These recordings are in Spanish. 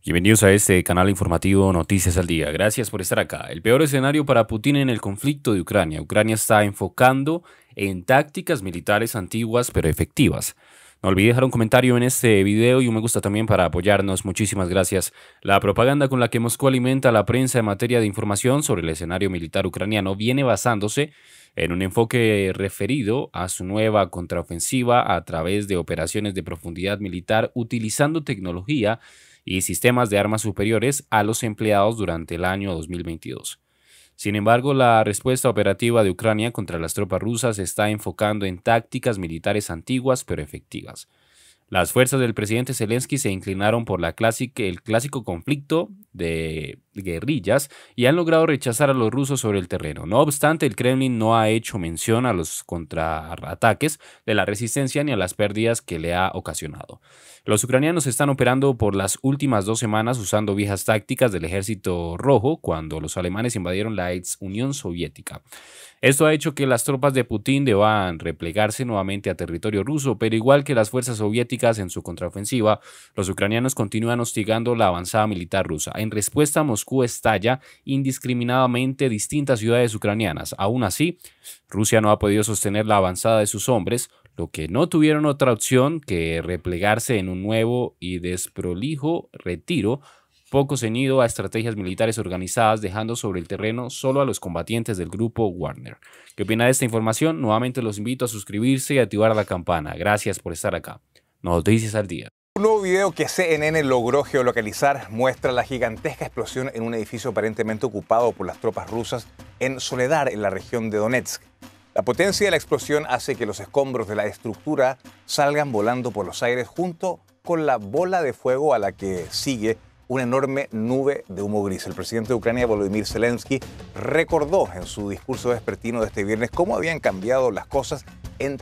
Bienvenidos a este canal informativo Noticias al Día. Gracias por estar acá. El peor escenario para Putin en el conflicto de Ucrania. Ucrania está enfocando en tácticas militares antiguas pero efectivas. No olvide dejar un comentario en este video y un me gusta también para apoyarnos. Muchísimas gracias. La propaganda con la que Moscú alimenta a la prensa en materia de información sobre el escenario militar ucraniano viene basándose en un enfoque referido a su nueva contraofensiva a través de operaciones de profundidad militar utilizando tecnología y sistemas de armas superiores a los empleados durante el año 2022. Sin embargo, la respuesta operativa de Ucrania contra las tropas rusas se está enfocando en tácticas militares antiguas pero efectivas. Las fuerzas del presidente Zelensky se inclinaron por el clásico conflicto de guerrillas y han logrado rechazar a los rusos sobre el terreno. No obstante, el Kremlin no ha hecho mención a los contraataques de la resistencia ni a las pérdidas que le ha ocasionado. Los ucranianos están operando por las últimas 2 semanas usando viejas tácticas del Ejército Rojo cuando los alemanes invadieron la ex Unión Soviética. Esto ha hecho que las tropas de Putin deban replegarse nuevamente a territorio ruso, pero igual que las fuerzas soviéticas en su contraofensiva, los ucranianos continúan hostigando la avanzada militar rusa. En respuesta, Moscú estalla indiscriminadamente distintas ciudades ucranianas. Aún así, Rusia no ha podido sostener la avanzada de sus hombres, lo que no tuvieron otra opción que replegarse en un nuevo y desprolijo retiro, poco ceñido a estrategias militares organizadas, dejando sobre el terreno solo a los combatientes del grupo Wagner. ¿Qué opina de esta información? Nuevamente los invito a suscribirse y activar la campana. Gracias por estar acá. Noticias al Día. Un nuevo video que CNN logró geolocalizar muestra la gigantesca explosión en un edificio aparentemente ocupado por las tropas rusas en Soledar, en la región de Donetsk. La potencia de la explosión hace que los escombros de la estructura salgan volando por los aires junto con la bola de fuego a la que sigue una enorme nube de humo gris. El presidente de Ucrania, Volodymyr Zelensky, recordó en su discurso vespertino de este viernes cómo habían cambiado las cosas en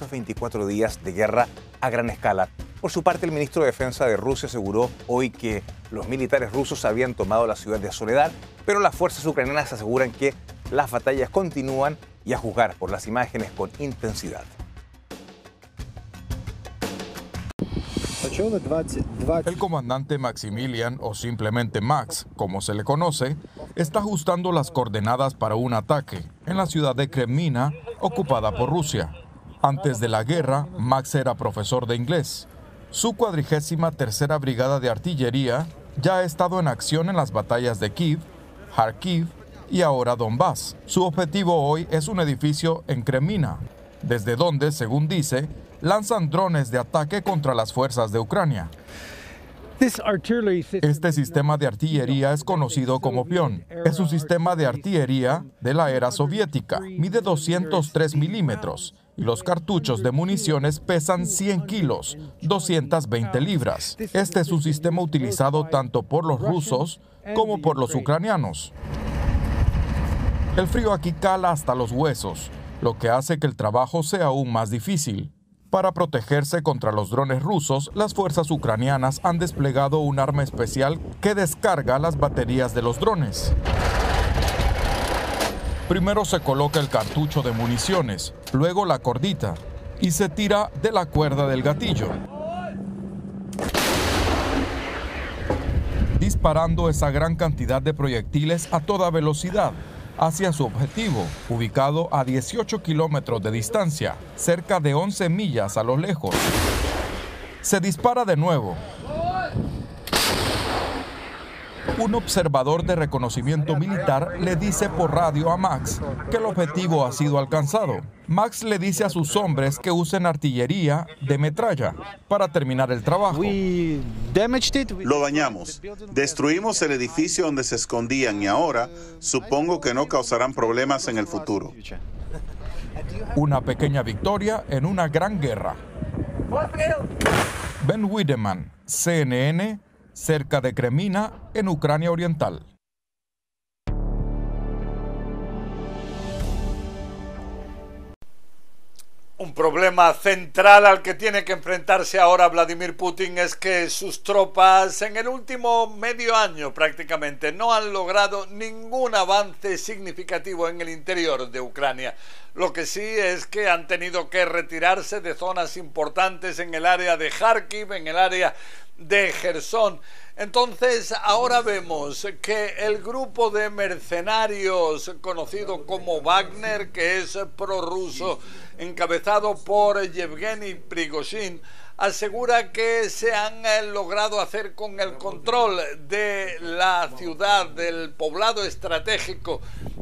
324 días de guerra a gran escala. Por su parte, el ministro de Defensa de Rusia aseguró hoy que los militares rusos habían tomado la ciudad de Soledar, pero las fuerzas ucranianas aseguran que las batallas continúan y a juzgar por las imágenes con intensidad. El comandante Maximilian, o simplemente Max, como se le conoce, está ajustando las coordenadas para un ataque en la ciudad de Kremina, ocupada por Rusia. Antes de la guerra, Max era profesor de inglés. Su 43ª Brigada de Artillería ya ha estado en acción en las batallas de Kiev, Kharkiv y ahora Donbass. Su objetivo hoy es un edificio en Kremina, desde donde, según dice, lanzan drones de ataque contra las fuerzas de Ucrania. Este sistema de artillería es conocido como Pion. Es un sistema de artillería de la era soviética. Mide 203 milímetros y los cartuchos de municiones pesan 100 kilos, 220 libras. Este es un sistema utilizado tanto por los rusos como por los ucranianos. El frío aquí cala hasta los huesos, lo que hace que el trabajo sea aún más difícil. Para protegerse contra los drones rusos, las fuerzas ucranianas han desplegado un arma especial que descarga las baterías de los drones. Primero se coloca el cartucho de municiones, luego la cordita y se tira de la cuerda del gatillo, disparando esa gran cantidad de proyectiles a toda velocidad hacia su objetivo, ubicado a 18 kilómetros de distancia, cerca de 11 millas a lo lejos. Se dispara de nuevo. Un observador de reconocimiento militar le dice por radio a Max que el objetivo ha sido alcanzado. Max le dice a sus hombres que usen artillería de metralla para terminar el trabajo. Lo dañamos. Destruimos el edificio donde se escondían y ahora supongo que no causarán problemas en el futuro. Una pequeña victoria en una gran guerra. Ben Wiedemann, CNN, cerca de Kremina, en Ucrania Oriental. Un problema central al que tiene que enfrentarse ahora Vladimir Putin es que sus tropas en el último medio año prácticamente no han logrado ningún avance significativo en el interior de Ucrania. Lo que sí es que han tenido que retirarse de zonas importantes en el área de Kharkiv, en el área de Jersón. Entonces ahora vemos que el grupo de mercenarios conocido como Wagner, que es prorruso, encabezado por Yevgeny Prigozhin, asegura que se han logrado hacer con el control de la ciudad, del poblado estratégico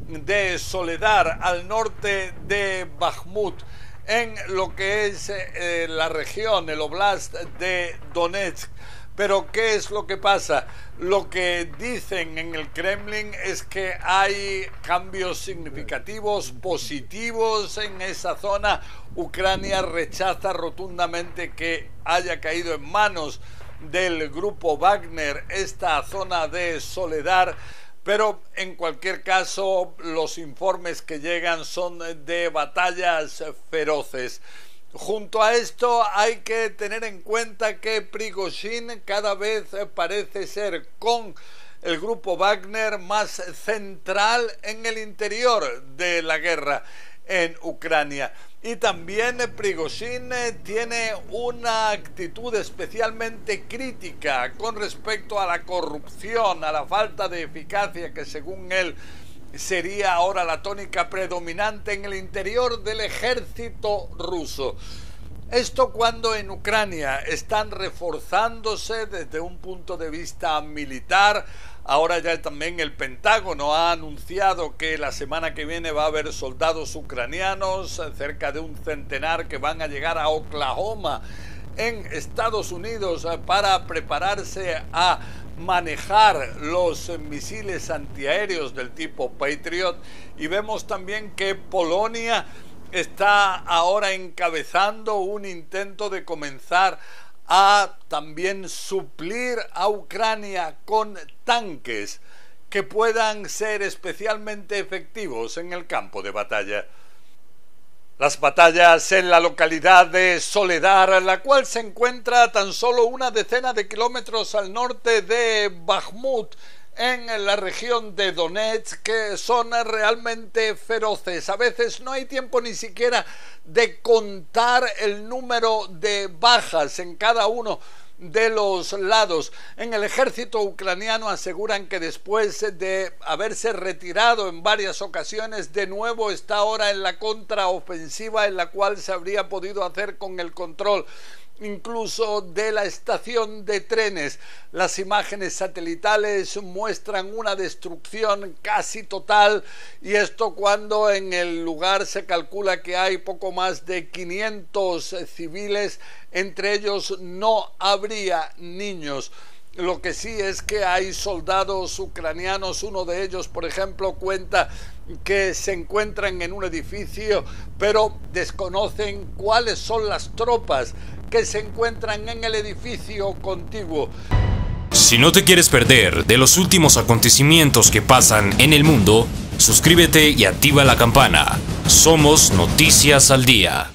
de Soledar, al norte de Bakhmut, en lo que es la región, el oblast de Donetsk. Pero ¿qué es lo que pasa? Lo que dicen en el Kremlin es que hay cambios significativos, positivos en esa zona. Ucrania rechaza rotundamente que haya caído en manos del grupo Wagner esta zona de Soledar. Pero en cualquier caso, los informes que llegan son de batallas feroces. Junto a esto hay que tener en cuenta que Prigozhin cada vez parece ser, con el grupo Wagner, más central en el interior de la guerra en Ucrania. Y también Prigozhin tiene una actitud especialmente crítica con respecto a la corrupción, a la falta de eficacia que según él sería ahora la tónica predominante en el interior del ejército ruso. Esto cuando en Ucrania están reforzándose desde un punto de vista militar. Ahora ya también el Pentágono ha anunciado que la semana que viene va a haber soldados ucranianos, cerca de un centenar, que van a llegar a Oklahoma, en Estados Unidos, para prepararse a manejar los misiles antiaéreos del tipo Patriot. Y vemos también que Polonia está ahora encabezando un intento de comenzar a también suplir a Ucrania con tanques que puedan ser especialmente efectivos en el campo de batalla. Las batallas en la localidad de Soledar, la cual se encuentra a tan solo una decena de kilómetros al norte de Bakhmut, en la región de Donetsk, que son realmente feroces. A veces no hay tiempo ni siquiera de contar el número de bajas en cada uno de los lados. En el ejército ucraniano aseguran que después de haberse retirado en varias ocasiones, de nuevo está ahora en la contraofensiva, en la cual se habría podido hacer con el control incluso de la estación de trenes. Las imágenes satelitales muestran una destrucción casi total, y esto cuando en el lugar se calcula que hay poco más de 500 civiles, entre ellos no habría niños. Lo que sí es que hay soldados ucranianos, uno de ellos, por ejemplo, cuenta que se encuentran en un edificio, pero desconocen cuáles son las tropas que se encuentran en el edificio contiguo. Si no te quieres perder de los últimos acontecimientos que pasan en el mundo, suscríbete y activa la campana. Somos Noticias al Día.